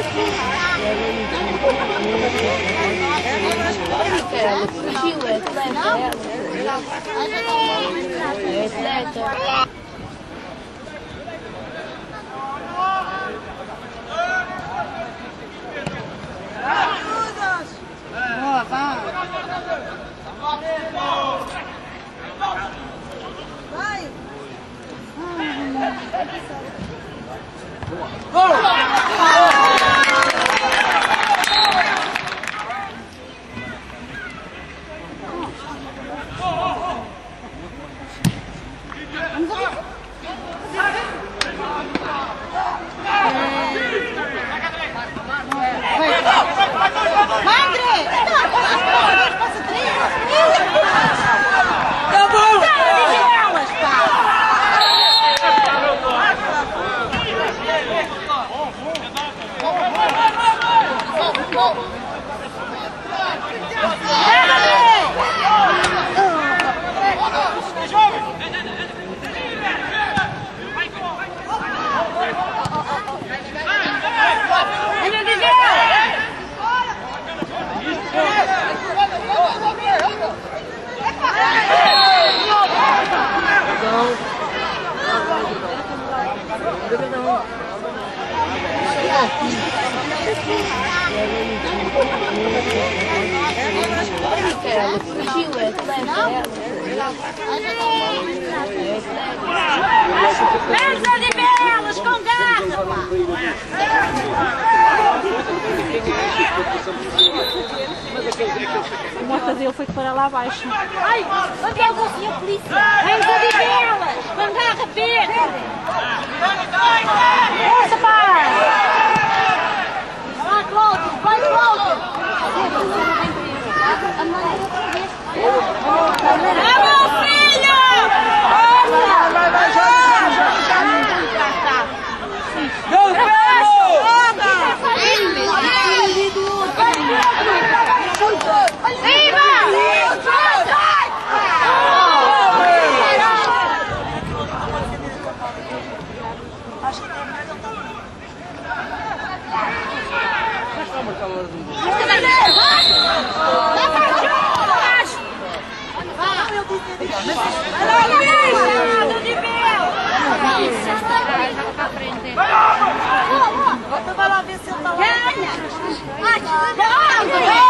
Ela fugiu, é atleta. É atleta. Boa, vai. Ela fugiu, é atleta. Pensa de belas, com garra, pá! A moto dele foi para lá abaixo. Ai, onde é o senhor polícia? Pensa de belas, com garra verde! Força, pá! Vai, Cláudio, vai, Cláudio! É meu filho! Vai, vai lá ver se ele está lá.